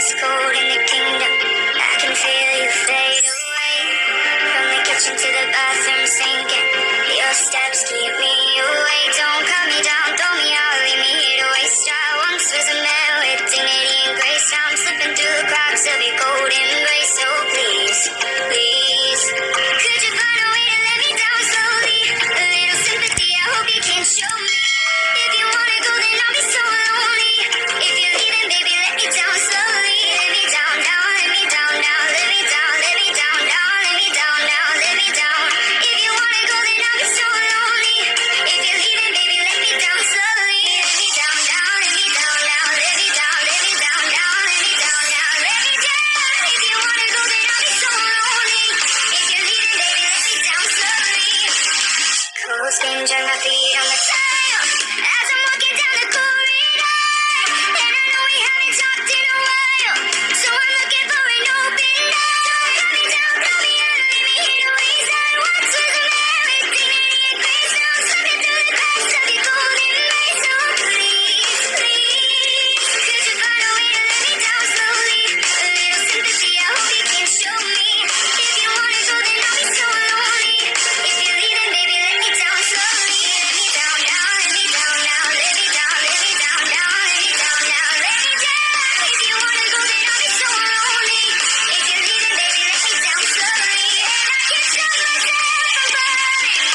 it's cold in the kingdom. I can feel you fade away. From the kitchen to the bathroom sinking. Your steps keep me awake. Don't cut me down, throw me out, leave me here to waste. I once was a man with dignity and grace. Now I'm slipping through the cracks of your golden grace. So please, please, could you find a way to let me down slowly? A little sympathy, I hope you can show me. If you wanna go, then I'll be so lonely. If you're leaving, baby, let me down slowly. Let me down, down, let me down, down, let me down, let me down, down, let me down, down, let me down. If you wanna go, then I'll be so lonely. If you're leaving, baby, let me down slowly. Let me down, down, let me down, down, let me down, let me down, down, let me down, down, let me down. If you wanna go, then I'll be so lonely. If you're leaving, baby, let me down slowly. Cold skin, drag my feet on the tile as I'm walking down the corridor. And I know we haven't talked in a while, so I'm looking for an open door. Cut me down, throw me out, leave me here to waste. I once was a man with dignity and grace. Now I'm slipping through the cracks of your golden rays. So please, please, could you find a way to let me down slowly? A little sympathy, I hope you can show me. If you wanna go, then I'll be so lonely. If you're leaving, baby, let me down slowly. Let me down, down, let me down, down, let me down, let me down, down, let me down, down, let me down. If you wanna go, then I'll be so lonely. If you're leaving, baby, let me down slowly. And I can't stop myself from burning down.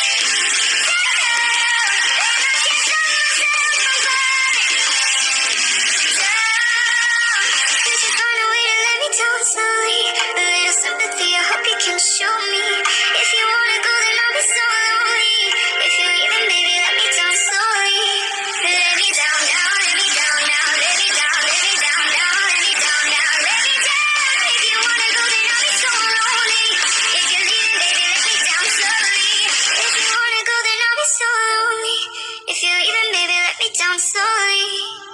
And I can't stop myself from burning down. Could you find a way to let me down slowly? A little sympathy, I hope you can show me. If you wanna go, then I'll be so lonely. If you're leaving, baby, let me down slowly. Let me down, down, let me down, down, let me down, let me down, down, let me down, down, let me down. If you wanna go, then I'll be so lonely. If you're leaving, baby, let me down slowly. If you wanna go, then I'll be so lonely. If you're leaving, baby, let me down slowly.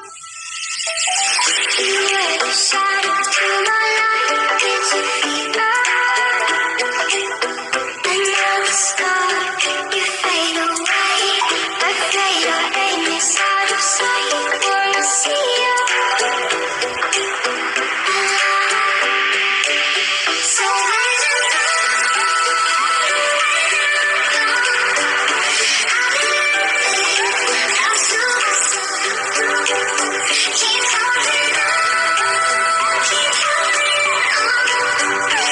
You were the shadow to my light. Did you feel and now the scar, you fade away. Afraid our aim is out of sight. Wanna see you alive. So when you're keep holding on, keep holding on.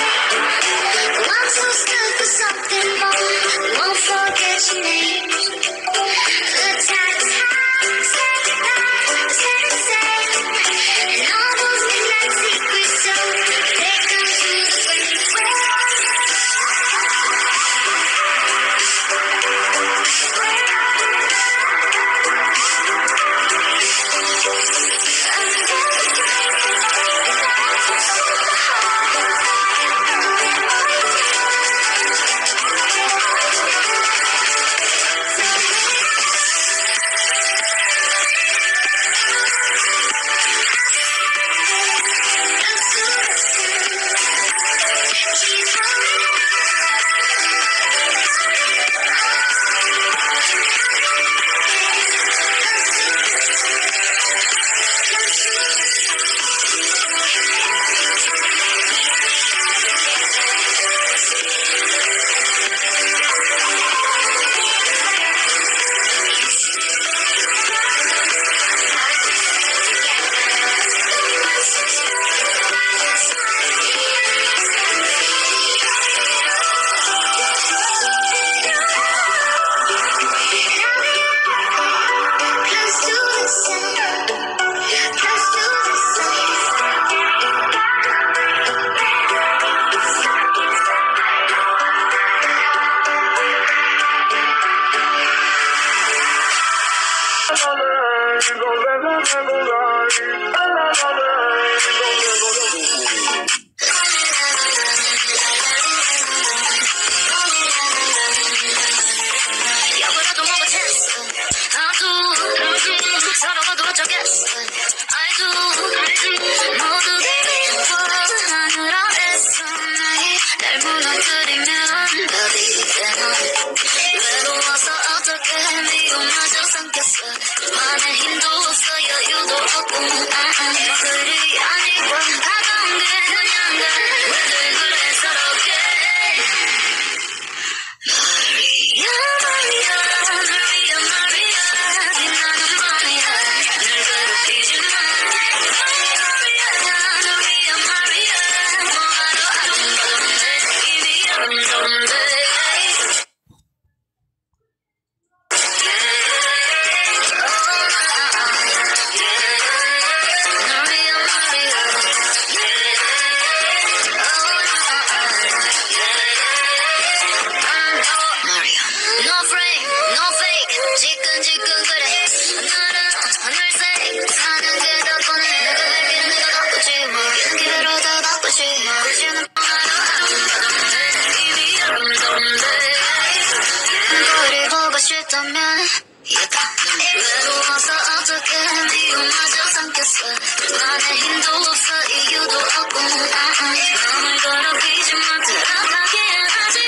Something more, won't forget your name. 여보라도 뭐가 됐어 나도 서로가 도착했어 I do 모두 하느라 애써 날 무너뜨리면 어디 때문에 외로워서 어떻게 미움마저 삼켰어 그만의 힘도 없어 여유도 없고 그리 아니고 가까운 게 그냥 왜들 그래 서럽게 마리아 빛나는 밤이야 날 괴롭히지 마 마리아 뭐하러 아름다운데 이미 아름다운데 No frame, no fake 지끈지끈 그래 하늘색 사는 게 더 뻔해 내가 갈기는 내가 바쁘지 모르는 기회로 더 바쁘지 모르지는 이미 아름다운데 거리 보고 싶다면 외로워서 어떻게 미움마저 삼켰어 그만의 힘도 없어 이유도 없고 마음을 더럽히지 마 들어가게 하지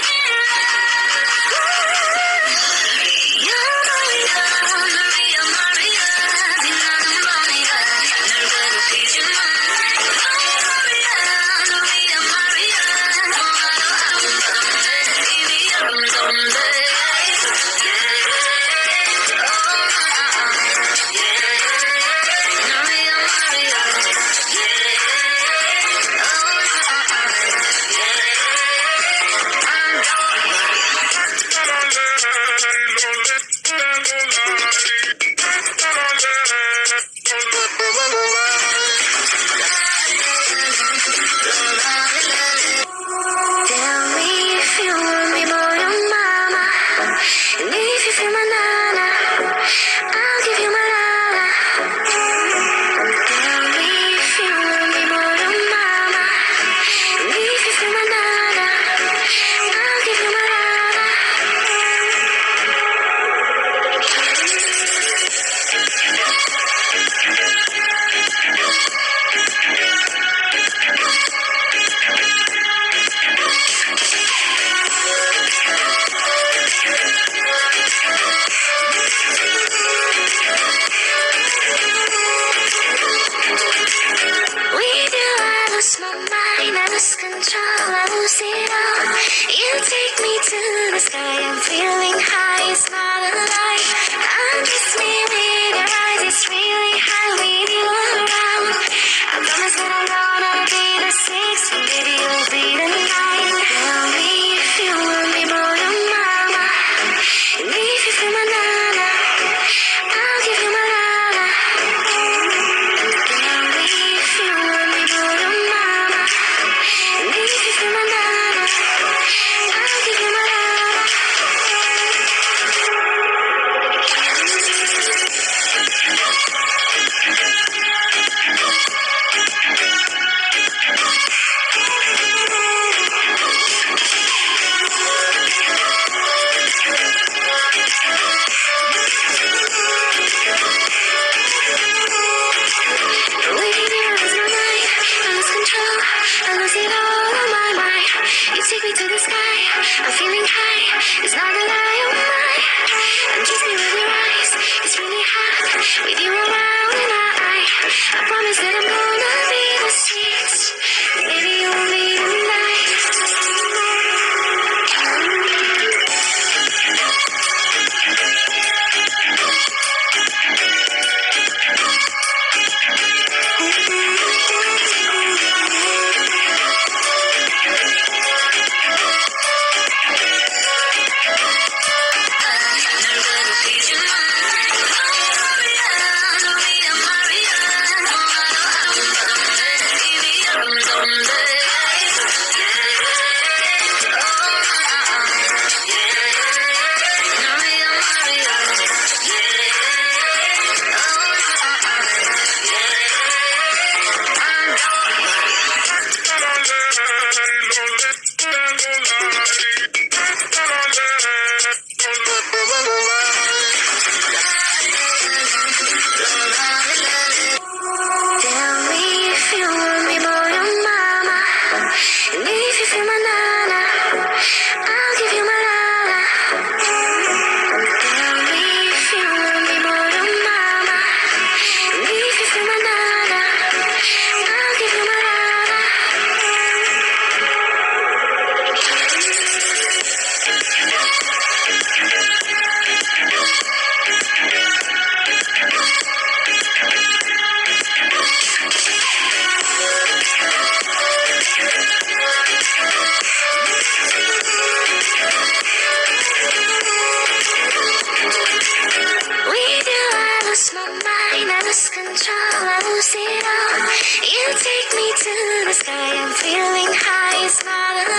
control, I lose it all. You take me to the sky, I'm feeling high, smile.